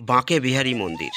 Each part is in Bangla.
বাঁকে বিহারী মন্দির।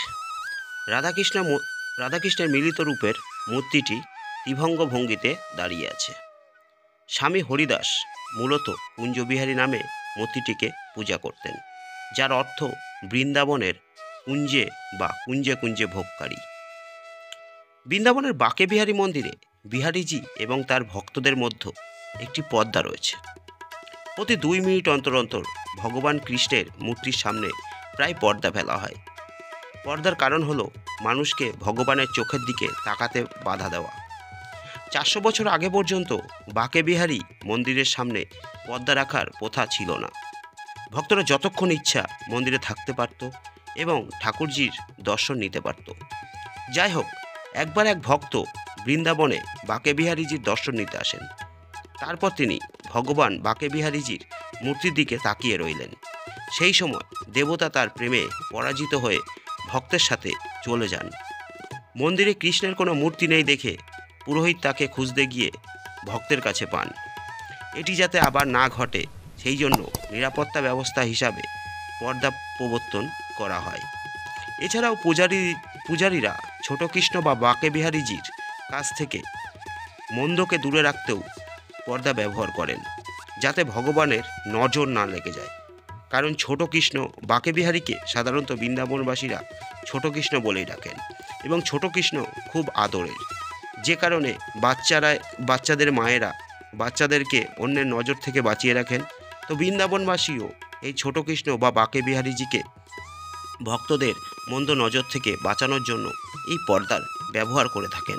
রাধাকৃষ্ণের মিলিত রূপের মূর্তিটি ত্রিভঙ্গ ভঙ্গিতে দাঁড়িয়ে আছে। স্বামী হরিদাস মূলত কুঞ্জবিহারী নামে মূর্তিটিকে পূজা করতেন, যার অর্থ বৃন্দাবনের কুঞ্জে বা কুঞ্জে কুঞ্জে ভোগকারী। বৃন্দাবনের বাঁকে বিহারী মন্দিরে বিহারীজি এবং তার ভক্তদের মধ্যে একটি পর্দা রয়েছে। প্রতি 2 মিনিট অন্তর অন্তর ভগবান কৃষ্ণের মূর্তির সামনে প্রায় পর্দা ফেলা হয়। পর্দার কারণ হলো মানুষকে ভগবানের চোখের দিকে তাকাতে বাধা দেওয়া। 400 বছর আগে পর্যন্ত বাঁকে বিহারী মন্দিরের সামনে পর্দা রাখার প্রথা ছিল না। ভক্তরা যতক্ষণ ইচ্ছা মন্দিরে থাকতে পারত এবং ঠাকুরজির দর্শন নিতে পারত। যাই হোক, একবার এক ভক্ত বৃন্দাবনে বাঁকে বিহারীজির দর্শন নিতে আসেন। তারপর তিনি ভগবান বাঁকে বিহারীজির মূর্তির দিকে তাকিয়ে রইলেন। সেই সময় দেবতা তার প্রেমে পরাজিত হয়ে ভক্তের সাথে চলে যান। মন্দিরে কৃষ্ণের কোনো মূর্তি নেই দেখে পুরোহিত তাকে খুঁজতে গিয়ে ভক্তের কাছে পান। এটি যাতে আবার না ঘটে সেই জন্য নিরাপত্তা ব্যবস্থা হিসাবে পর্দা প্রবর্তন করা হয়। এছাড়াও পূজারীরা ছোট কৃষ্ণ বা বাঁকে বিহারীজির কাছ থেকে মন্দকে দূরে রাখতেও পর্দা ব্যবহার করেন, যাতে ভগবানের নজর না লেগে যায়। কারণ ছোট কৃষ্ণ বাঁকে বিহারীকে সাধারণত বৃন্দাবনবাসীরা ছোট কৃষ্ণ বলেই ডাকেন এবং ছোট কৃষ্ণ খুব আদরের, যে কারণে বাচ্চাদের মায়েরা বাচ্চাদেরকে অন্যের নজর থেকে বাঁচিয়ে রাখেন। তো বৃন্দাবনবাসীও এই ছোট কৃষ্ণ বা বাঁকে বিহারীজিকে ভক্তদের মন্দ নজর থেকে বাঁচানোর জন্য এই পর্দার ব্যবহার করে থাকেন।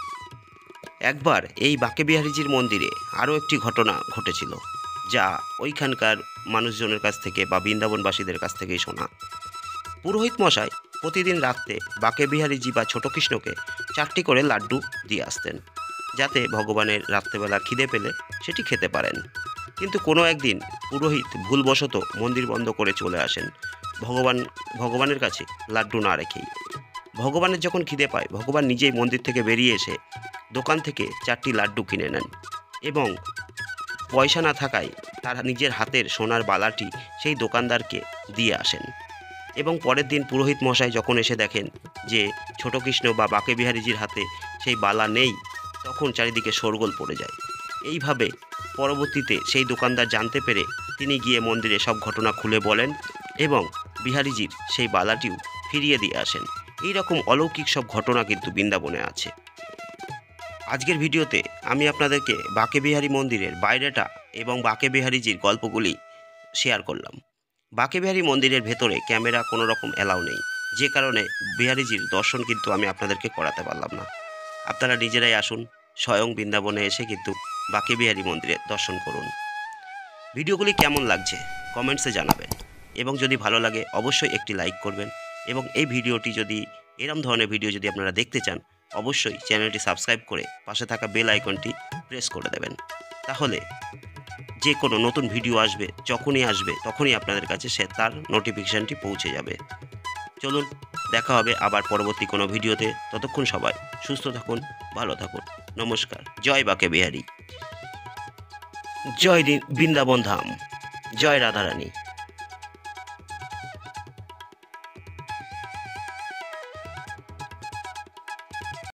একবার এই বাঁকে বিহারীজির মন্দিরে আরও একটি ঘটনা ঘটেছিল, যা ওইখানকার মানুষজনের কাছ থেকে বা বৃন্দাবনবাসীদের কাছ থেকেই শোনা। পুরোহিত মশাই প্রতিদিন রাত্রে বাঁকে বিহারীজি বা ছোট কৃষ্ণকে 4টি করে লাড্ডু দিয়ে আসতেন, যাতে ভগবানের রাত্রেবেলা খিদে পেলে সেটি খেতে পারেন। কিন্তু কোনো একদিন পুরোহিত ভুলবশত মন্দির বন্ধ করে চলে আসেন ভগবানের কাছে লাড্ডু না রেখেই। ভগবানের যখন খিদে পায়, ভগবান নিজেই মন্দির থেকে বেরিয়ে এসে দোকান থেকে 4টি লাড্ডু কিনে নেন এবং পয়সা না থাকায় তার নিজের হাতের সোনার বালাটি সেই দোকানদারকে দিয়ে আসেন। এবং পরের দিন পুরোহিত মশাই যখন এসে দেখেন যে ছোট কৃষ্ণ বা বাঁকে বিহারীজির হাতে সেই বালা নেই, তখন চারিদিকে শোরগোল পড়ে যায়। এইভাবে পরবর্তীতে সেই দোকানদার জানতে পেরে তিনি গিয়ে মন্দিরে সব ঘটনা খুলে বলেন এবং বিহারীজির সেই বালাটিও ফিরিয়ে দিয়ে আসেন। এই রকম অলৌকিক সব ঘটনা কিন্তু বৃন্দাবনে আছে। আজকের ভিডিওতে আমি আপনাদেরকে বাঁকে বিহারী মন্দিরের বাইরেটা এবং বাঁকে বিহারীজির গল্পগুলি শেয়ার করলাম। বাঁকে বিহারী মন্দিরের ভেতরে ক্যামেরা কোনো রকম অ্যালাউ নেই, যে কারণে বিহারীজির দর্শন কিন্তু আমি আপনাদেরকে করাতে পারলাম না। আপনারা নিজেরাই আসুন, স্বয়ং বৃন্দাবনে এসে কিন্তু বাঁকে বিহারী মন্দিরে দর্শন করুন। ভিডিওগুলি কেমন লাগছে কমেন্টসে জানাবেন এবং যদি ভালো লাগে অবশ্যই একটি লাইক করবেন এবং এই ভিডিওটি যদি এরম ধরনের ভিডিও যদি আপনারা দেখতে চান, অবশ্যই চ্যানেলটি সাবস্ক্রাইব করে পাশে থাকা বেল আইকনটি প্রেস করে দেবেন। তাহলে যে কোনো নতুন ভিডিও আসবে, যখনই আসবে তখনই আপনাদের কাছে তার নোটিফিকেশানটি পৌঁছে যাবে। চলুন, দেখা হবে আবার পরবর্তী কোনো ভিডিওতে। ততক্ষণ সবাই সুস্থ থাকুন, ভালো থাকুন। নমস্কার। জয় বাঁকে বিহারী, জয় বৃন্দাবন ধাম, জয় রাধারানী।